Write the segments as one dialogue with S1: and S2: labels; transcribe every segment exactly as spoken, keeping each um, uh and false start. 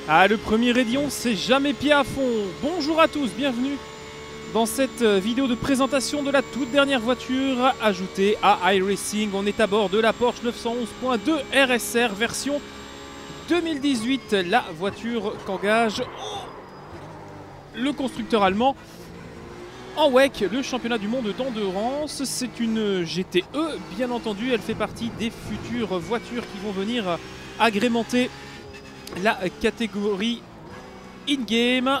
S1: Ah, le premier Raidillon, c'est jamais pied à fond. Bonjour à tous, bienvenue dans cette vidéo de présentation de la toute dernière voiture ajoutée à iRacing. On est à bord de la Porsche neuf cent onze point deux R S R version deux mille dix-huit, la voiture qu'engage le constructeur allemand en W E C, le championnat du monde d'endurance. C'est une G T E, bien entendu, elle fait partie des futures voitures qui vont venir agrémenter la catégorie in-game.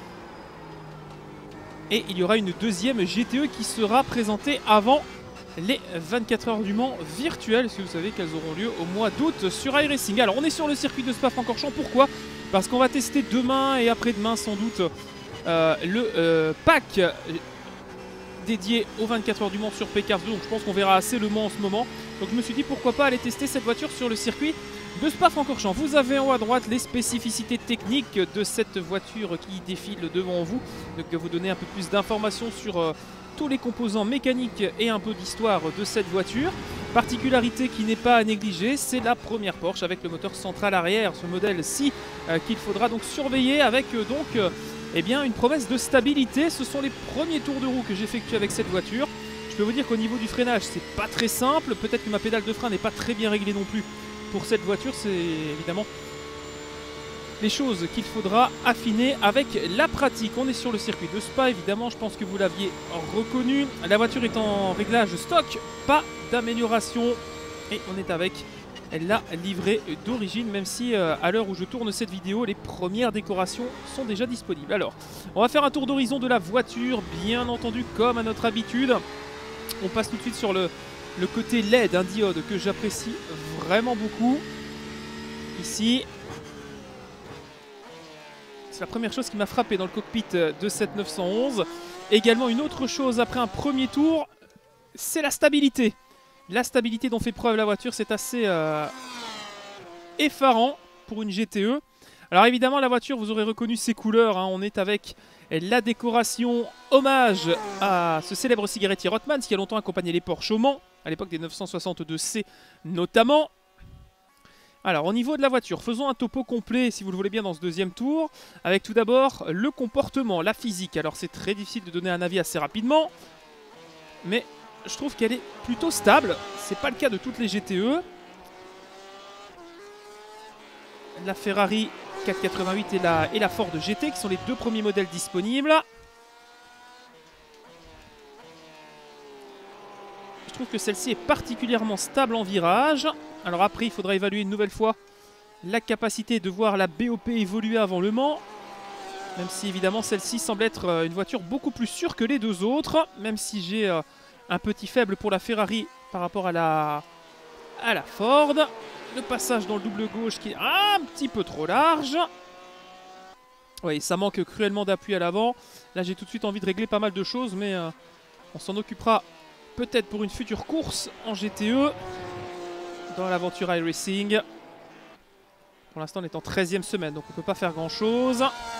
S1: Et il y aura une deuxième G T E qui sera présentée avant les vingt-quatre heures du Mans virtuelles, si vous savez qu'elles auront lieu au mois d'août sur iRacing. Alors on est sur le circuit de Spa-Francorchamps, pourquoi? Parce qu'on va tester demain et après-demain sans doute euh, le euh, pack dédié aux vingt-quatre heures du Mans sur P K deux, donc je pense qu'on verra assez le Mans en ce moment. Donc je me suis dit pourquoi pas aller tester cette voiture sur le circuit de Spa-Francorchamps. Vous avez en haut à droite les spécificités techniques de cette voiture qui défile devant vous, donc vous donner un peu plus d'informations sur euh, tous les composants mécaniques et un peu d'histoire de cette voiture. Particularité qui n'est pas à négliger, c'est la première Porsche avec le moteur central arrière, ce modèle-ci euh, qu'il faudra donc surveiller avec euh, donc euh, eh bien, une promesse de stabilité. Ce sont les premiers tours de roue que j'effectue avec cette voiture. Je peux vous dire qu'au niveau du freinage, c'est pas très simple. Peut-être que ma pédale de frein n'est pas très bien réglée non plus pour cette voiture. C'est évidemment les choses qu'il faudra affiner avec la pratique. On est sur le circuit de Spa, évidemment, je pense que vous l'aviez reconnu. La voiture est en réglage stock, pas d'amélioration. Et on est avec la livrée d'origine, même si euh, à l'heure où je tourne cette vidéo, les premières décorations sont déjà disponibles. Alors, on va faire un tour d'horizon de la voiture, bien entendu, comme à notre habitude. On passe tout de suite sur le, le côté L E D, un diode que j'apprécie vraiment beaucoup. Ici, c'est la première chose qui m'a frappé dans le cockpit de cette neuf cent onze. Également, une autre chose après un premier tour, c'est la stabilité. La stabilité dont fait preuve la voiture, c'est assez euh, effarant pour une G T E. Alors évidemment, la voiture, vous aurez reconnu ses couleurs, hein. On est avec la décoration hommage à ce célèbre cigarettier Rothmans qui a longtemps accompagné les Porsche au Mans, à l'époque des neuf cent soixante-deux C notamment. Alors au niveau de la voiture, faisons un topo complet si vous le voulez bien dans ce deuxième tour, avec tout d'abord le comportement, la physique. Alors c'est très difficile de donner un avis assez rapidement, mais je trouve qu'elle est plutôt stable. C'est pas le cas de toutes les G T E. La Ferrari quatre cent quatre-vingt-huit et la, et la Ford G T qui sont les deux premiers modèles disponibles. Je trouve que celle-ci est particulièrement stable en virage. Alors après, il faudra évaluer une nouvelle fois la capacité de voir la B O P évoluer avant le Mans. Même si évidemment celle-ci semble être une voiture beaucoup plus sûre que les deux autres. Même si j'ai euh, un petit faible pour la Ferrari par rapport à la, à la Ford. Le passage dans le double gauche qui est un petit peu trop large. Oui, ça manque cruellement d'appui à l'avant. Là, j'ai tout de suite envie de régler pas mal de choses, mais euh, on s'en occupera peut-être pour une future course en G T E dans l'aventure iRacing. Pour l'instant, on est en treizième semaine, donc on ne peut pas faire grand-chose.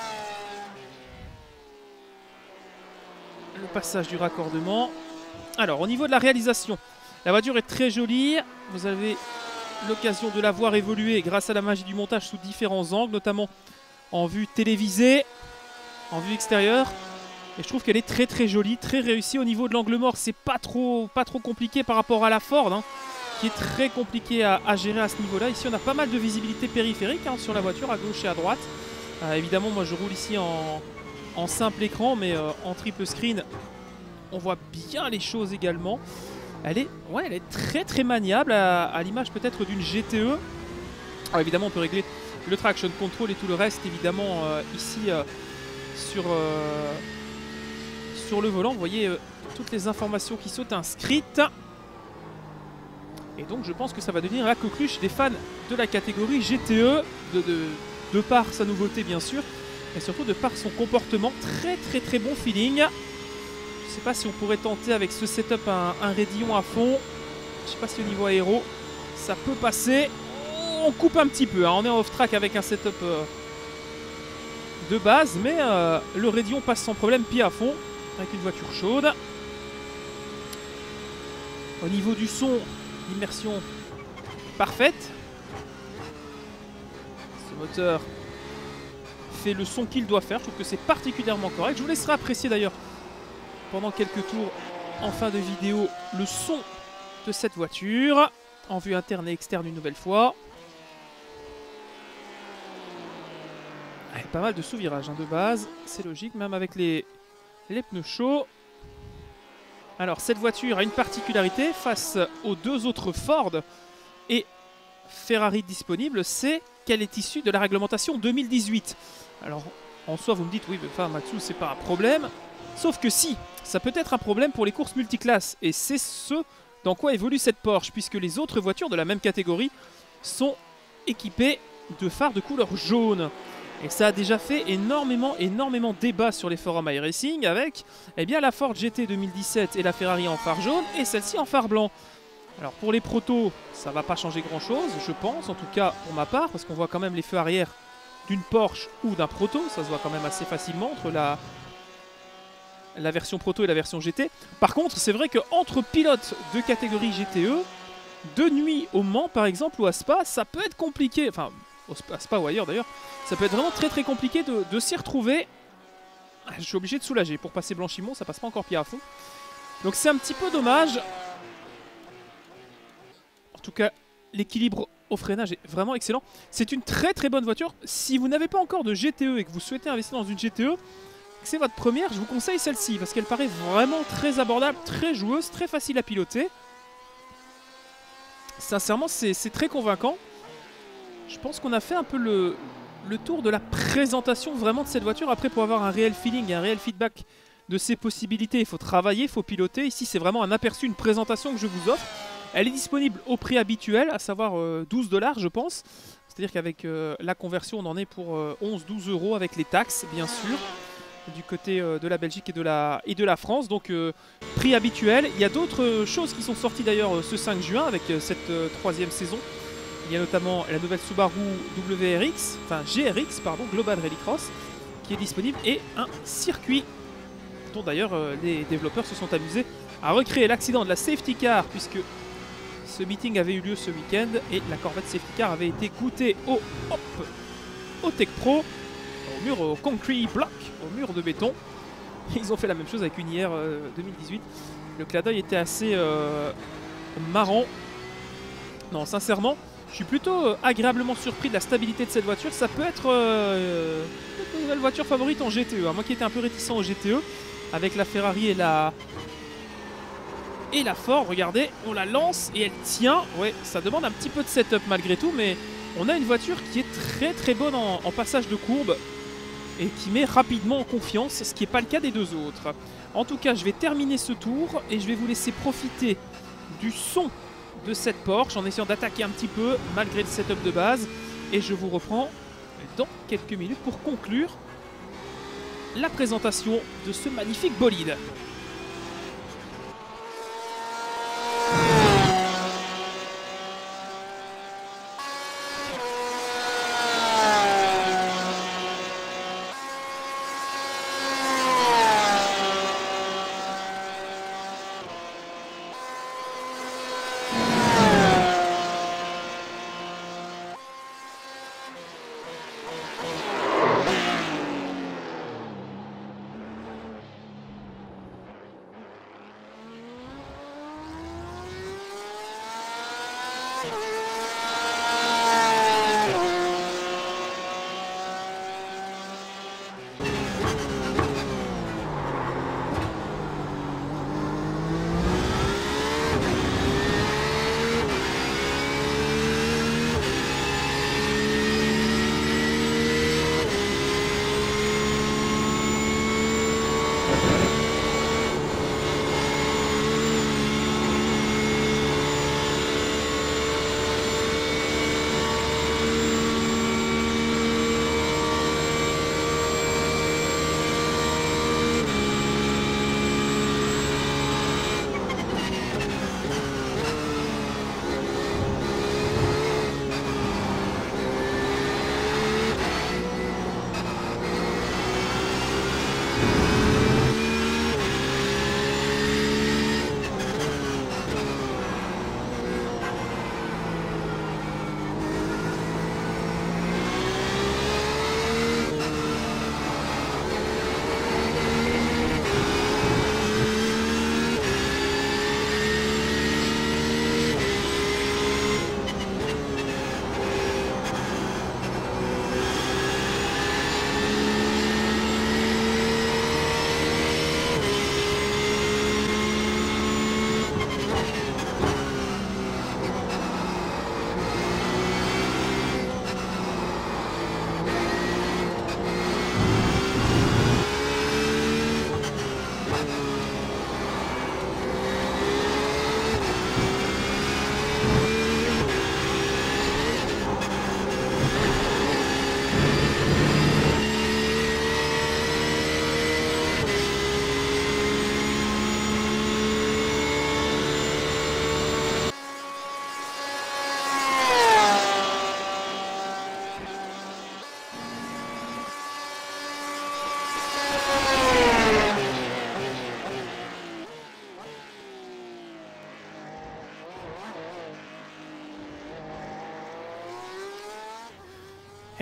S1: Le passage du raccordement. Alors, au niveau de la réalisation, la voiture est très jolie. Vous avez l'occasion de la voir évoluer grâce à la magie du montage sous différents angles, notamment en vue télévisée, en vue extérieure. Et je trouve qu'elle est très très jolie, très réussie. Au niveau de l'angle mort, c'est pas trop, pas trop compliqué par rapport à la Ford, hein, qui est très compliqué à, à gérer à ce niveau-là. Ici, on a pas mal de visibilité périphérique hein, sur la voiture, à gauche et à droite. Euh, évidemment, moi je roule ici en, en simple écran, mais euh, en triple screen, on voit bien les choses également. Elle est, ouais, elle est très très maniable, à, à l'image peut-être d'une G T E. Alors évidemment, on peut régler le traction control et tout le reste, évidemment, euh, ici euh, sur, euh, sur le volant. Vous voyez euh, toutes les informations qui sont inscrites. Et donc, je pense que ça va devenir la coqueluche des fans de la catégorie G T E, de, de, de par sa nouveauté, bien sûr, et surtout de par son comportement. Très très très bon feeling. Je ne sais pas si on pourrait tenter avec ce setup un, un raidillon à fond. Je ne sais pas si au niveau aéro ça peut passer. On coupe un petit peu, hein. On est en off-track avec un setup euh, de base, mais euh, le raidillon passe sans problème pied à fond avec une voiture chaude. Au niveau du son, l'immersion parfaite. Ce moteur fait le son qu'il doit faire. Je trouve que c'est particulièrement correct. Je vous laisserai apprécier d'ailleurs pendant quelques tours en fin de vidéo le son de cette voiture en vue interne et externe une nouvelle fois. Ah, pas mal de sous-virages hein, de base, c'est logique, même avec les, les pneus chauds. Alors cette voiture a une particularité face aux deux autres Ford et Ferrari disponibles, c'est qu'elle est issue de la réglementation deux mille dix-huit. Alors en soi vous me dites oui mais enfin Matsu c'est pas un problème, sauf que si, ça peut être un problème pour les courses multiclasses et c'est ce dans quoi évolue cette Porsche puisque les autres voitures de la même catégorie sont équipées de phares de couleur jaune. Et ça a déjà fait énormément, énormément débat sur les forums iRacing avec eh bien, la Ford G T deux mille dix-sept et la Ferrari en phare jaune et celle-ci en phare blanc. Alors pour les protos, ça va pas changer grand-chose, je pense, en tout cas pour ma part, parce qu'on voit quand même les feux arrière d'une Porsche ou d'un proto, ça se voit quand même assez facilement entre la, la version proto et la version G T. Par contre, c'est vrai qu'entre pilotes de catégorie G T E, de nuit au Mans par exemple ou à Spa, ça peut être compliqué, enfin à Spa ou ailleurs d'ailleurs, ça peut être vraiment très très compliqué de, de s'y retrouver. Je suis obligé de soulager, pour passer Blanchimont ça passe pas encore pied à fond. Donc c'est un petit peu dommage. En tout cas, l'équilibre au freinage est vraiment excellent. C'est une très très bonne voiture. Si vous n'avez pas encore de G T E et que vous souhaitez investir dans une G T E, que c'est votre première, je vous conseille celle-ci parce qu'elle paraît vraiment très abordable, très joueuse, très facile à piloter. Sincèrement, c'est très convaincant. Je pense qu'on a fait un peu le, le tour de la présentation vraiment de cette voiture. Après, pour avoir un réel feeling et un réel feedback de ses possibilités, il faut travailler, il faut piloter. Ici, c'est vraiment un aperçu, une présentation que je vous offre. Elle est disponible au prix habituel, à savoir euh, douze dollars, je pense. C'est-à-dire qu'avec euh, la conversion, on en est pour euh, onze douze euros avec les taxes, bien sûr, du côté euh, de la Belgique et de la, et de la France. Donc, euh, prix habituel. Il y a d'autres choses qui sont sorties d'ailleurs euh, ce cinq juin avec euh, cette euh, troisième saison. Il y a notamment la nouvelle Subaru W R X, enfin G R X, pardon, Global Rallycross, qui est disponible, et un circuit dont d'ailleurs euh, les développeurs se sont amusés à recréer l'accident de la safety car, puisque ce meeting avait eu lieu ce week-end et la Corvette safety car avait été goûtée au, hop, au Tech Pro, au mur, au concrete block, au mur de béton. Ils ont fait la même chose avec une I R euh, deux mille dix-huit. Le clin d'œil était assez euh, marrant. Non, sincèrement, je suis plutôt euh, agréablement surpris de la stabilité de cette voiture. Ça peut être euh, une nouvelle voiture favorite en G T E. Hein. Moi qui étais un peu réticent au G T E, avec la Ferrari et la, et la Ford, regardez, on la lance et elle tient. Ouais, ça demande un petit peu de setup malgré tout, mais on a une voiture qui est très très bonne en, en passage de courbe et qui met rapidement en confiance, ce qui n'est pas le cas des deux autres. En tout cas, je vais terminer ce tour et je vais vous laisser profiter du son de cette Porsche en essayant d'attaquer un petit peu malgré le setup de base, et je vous reprends dans quelques minutes pour conclure la présentation de ce magnifique bolide.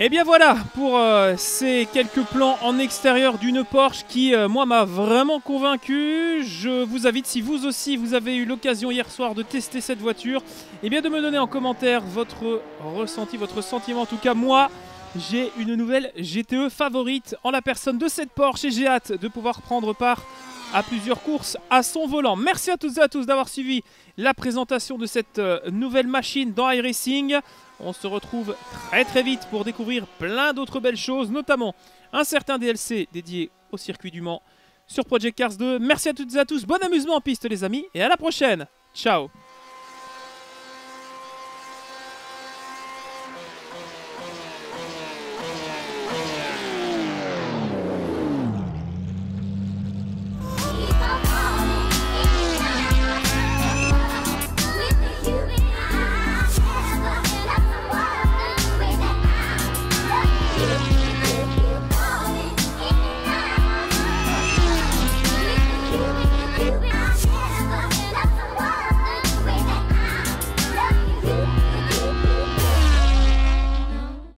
S1: Et bien voilà pour euh, ces quelques plans en extérieur d'une Porsche qui, euh, moi, m'a vraiment convaincu. Je vous invite, si vous aussi vous avez eu l'occasion hier soir de tester cette voiture, et bien de me donner en commentaire votre ressenti, votre sentiment. En tout cas, moi, j'ai une nouvelle G T E favorite en la personne de cette Porsche et j'ai hâte de pouvoir prendre part à plusieurs courses à son volant. Merci à toutes et à tous d'avoir suivi la présentation de cette euh, nouvelle machine dans iRacing. On se retrouve très très vite pour découvrir plein d'autres belles choses, notamment un certain D L C dédié au circuit du Mans sur Project Cars deux. Merci à toutes et à tous, bon amusement en piste les amis, et à la prochaine. Ciao.